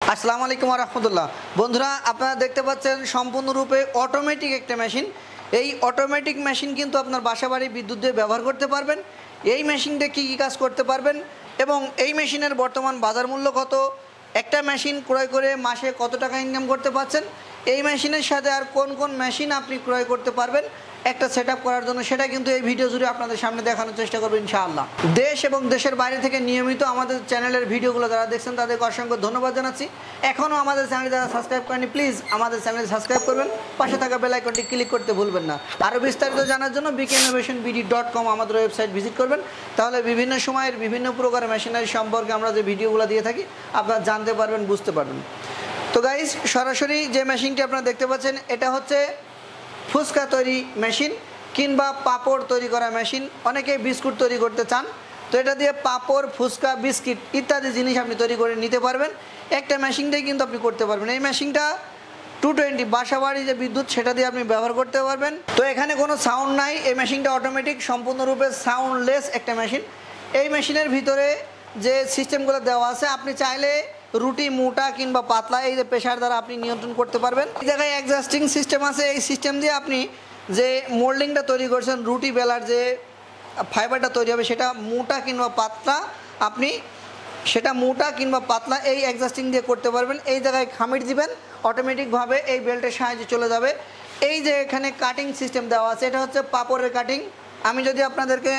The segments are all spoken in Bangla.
আসসালামু আলাইকুম ওয়া রাহমাতুল্লাহ। বন্ধুরা, আপনারা দেখতে পাচ্ছেন সম্পূর্ণরূপে অটোমেটিক একটা মেশিন। এই অটোমেটিক মেশিন কিন্তু আপনার বাসাবাড়ি বিদ্যুৎ দিয়ে ব্যবহার করতে পারবেন। এই মেশিনটা কী কী কাজ করতে পারবেন এবং এই মেশিনের বর্তমান বাজার মূল্য কত, একটা মেশিন ক্রয় করে মাসে কত টাকা ইনকাম করতে পারছেন, এই মেশিনের সাথে আর কোন কোন মেশিন আপনি ক্রয় করতে পারবেন একটা সেটআপ করার জন্য, সেটা কিন্তু এই ভিডিও জুড়ে আপনাদের সামনে দেখানোর চেষ্টা করবো ইনশাআল্লাহ। দেশ এবং দেশের বাইরে থেকে নিয়মিত আমাদের চ্যানেলের ভিডিওগুলো যারা দেখছেন তাদেরকে অসংখ্য ধন্যবাদ জানাচ্ছি। এখনও আমাদের চ্যানেল যারা সাবস্ক্রাইব করেনি প্লিজ আমাদের চ্যানেল সাবস্ক্রাইব করবেন, পাশে থাকা বেল আইকনটি ক্লিক করতে ভুলবেন না। আরও বিস্তারিত জানার জন্য bkinnovationbd.com আমাদের ওয়েবসাইট ভিজিট করবেন, তাহলে বিভিন্ন সময়ের বিভিন্ন প্রকারের মেশিনারি সম্পর্কে আমরা যে ভিডিওগুলো দিয়ে থাকি আপনারা জানতে পারবেন, বুঝতে পারবেন। তো গাইজ, সরাসরি যে মেশিনটি আপনারা দেখতে পাচ্ছেন এটা হচ্ছে ফুচকা তৈরি মেশিন কিংবা পাপড় তৈরি করা মেশিন। অনেকে বিস্কুট তৈরি করতে চান, তো এটা দিয়ে পাপড়, ফুচকা, বিস্কিট ইত্যাদি জিনিস আপনি তৈরি করে নিতে পারবেন। একটা মেশিনটাই কিন্তু আপনি করতে পারবেন। এই মেশিনটা 220 বাসাবাড়ি যে বিদ্যুৎ সেটা দিয়ে আপনি ব্যবহার করতে পারবেন। তো এখানে কোনো সাউন্ড নাই, এই মেশিনটা অটোমেটিক সম্পূর্ণরূপে সাউন্ডলেস একটা মেশিন। এই মেশিনের ভিতরে যে সিস্টেমগুলো দেওয়া আছে, আপনি চাইলে রুটি মোটা কিংবা পাতলা এই যে প্রেশার দ্বারা আপনি নিয়ন্ত্রণ করতে পারবেন। এই জায়গায় অ্যাডজাস্টিং সিস্টেম আছে, এই সিস্টেম দিয়ে আপনি যে মোল্ডিংটা তৈরি করছেন, রুটি বেলার যে ফাইবারটা তৈরি হবে সেটা মোটা কিংবা পাতলা, আপনি সেটা মোটা কিংবা পাতলা এই অ্যাডজাস্টিং দিয়ে করতে পারবেন। এই জায়গায় খামির দিবেন, অটোমেটিকভাবে এই বেল্টের সাহায্যে চলে যাবে। এই যে এখানে কাটিং সিস্টেম দেওয়া আছে, এটা হচ্ছে পাপড়ের কাটিং। আমি যদি আপনাদেরকে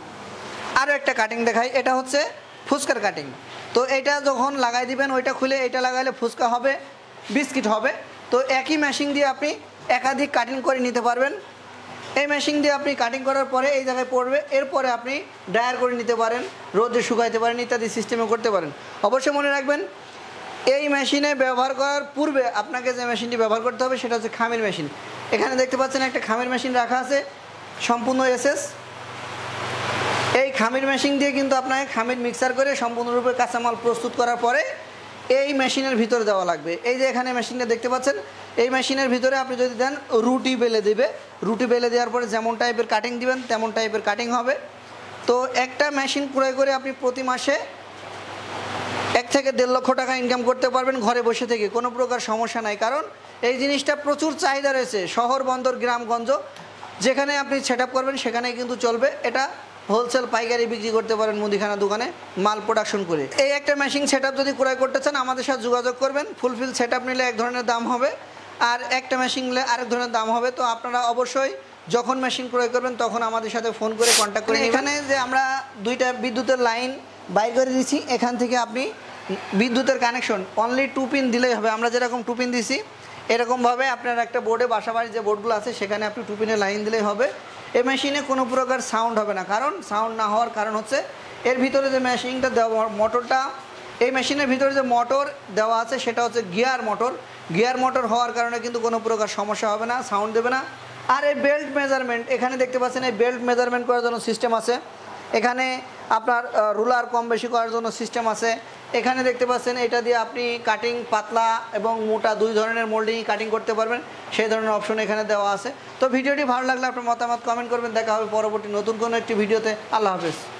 আরও একটা কাটিং দেখাই, এটা হচ্ছে ফুচকার কাটিং। তো এটা যখন লাগাই দিবেন, ওইটা খুলে এটা লাগাইলে ফুচকা হবে, বিস্কিট হবে। তো একই মেশিন দিয়ে আপনি একাধিক কাটিং করে নিতে পারবেন। এই মেশিন দিয়ে আপনি কাটিং করার পরে এই জায়গায় পড়বে, এরপরে আপনি ড্রায়ার করে নিতে পারেন, রোদে শুকাইতে পারেন, ইত্যাদি সিস্টেমে করতে পারেন। অবশ্যই মনে রাখবেন, এই মেশিনে ব্যবহার করার পূর্বে আপনাকে যে মেশিনটি ব্যবহার করতে হবে সেটা হচ্ছে খামির মেশিন। এখানে দেখতে পাচ্ছেন একটা খামির মেশিন রাখা আছে, সম্পূর্ণ এসএস। এই খামির মেশিন দিয়ে কিন্তু আপনাকে খামির মিক্সার করে সম্পূর্ণরূপে কাঁচামাল প্রস্তুত করার পরে এই মেশিনের ভিতরে দেওয়া লাগবে। এই যে এখানে মেশিনটা দেখতে পাচ্ছেন, এই মেশিনের ভিতরে আপনি যদি দেন রুটি বেলে দেবে, রুটি বেলে দেওয়ার পরে যেমন টাইপের কাটিং দিবেন তেমন টাইপের কাটিং হবে। তো একটা মেশিন ক্রয় করে আপনি প্রতি মাসে 1 থেকে 1.5 লক্ষ টাকা ইনকাম করতে পারবেন ঘরে বসে থেকে, কোনো প্রকার সমস্যা নাই। কারণ এই জিনিসটা প্রচুর চাহিদা রয়েছে, শহর বন্দর গ্রামগঞ্জ যেখানে আপনি সেটআপ করবেন সেখানেই কিন্তু চলবে। এটা হোলসেল পাইকারি বিক্রি করতে পারেন মুদিখানা দোকানে মাল প্রোডাকশন করে। এই একটা মেশিন সেটআপ যদি ক্রয় করতে চান আমাদের সাথে যোগাযোগ করবেন। ফুলফিল সেটআপ নিলে এক ধরনের দাম হবে, আর একটা মেশিন নিলে আরেক ধরনের দাম হবে। তো আপনারা অবশ্যই যখন মেশিন ক্রয় করবেন তখন আমাদের সাথে ফোন করে কন্ট্যাক্ট করে নেবেন। এখানে যে আমরা 2টা বিদ্যুতের লাইন বাইর করে দিচ্ছি, এখান থেকে আপনি বিদ্যুতের কানেকশন অনলি 2 পিন দিলেই হবে। আমরা যেরকম 2 পিন দিছি এরকমভাবে আপনার একটা বোর্ডে, বাসাবাড়ির যে বোর্ডগুলো আছে সেখানে আপনি 2 পিনের লাইন দিলেই হবে। এই মেশিনে কোনো প্রকার সাউন্ড হবে না। কারণ সাউন্ড না হওয়ার কারণ হচ্ছে এর ভিতরে যে মেশিনটা দেওয়া মোটরটা, এই মেশিনের ভিতরে যে মোটর দেওয়া আছে সেটা হচ্ছে গিয়ার মোটর। গিয়ার মোটর হওয়ার কারণে কিন্তু কোনো প্রকার সমস্যা হবে না, সাউন্ড দেবে না। আর এই বেল্ট মেজারমেন্ট, এখানে দেখতে পাচ্ছেন এই বেল্ট মেজারমেন্ট করার জন্য সিস্টেম আছে। এখানে আপনার রুলার কম বেশি করার জন্য সিস্টেম আছে। এখানে দেখতে পাচ্ছেন এটা দিয়ে আপনি কাটিং পাতলা এবং মোটা 2 ধরনের মোল্ডিং কাটিং করতে পারবেন, সেই ধরনের অপশন এখানে দেওয়া আছে। তো ভিডিওটি ভালো লাগলে আপনার মতামত কমেন্ট করবেন। দেখা হবে পরবর্তী নতুন কোনো একটি ভিডিওতে। আল্লাহ হাফেজ।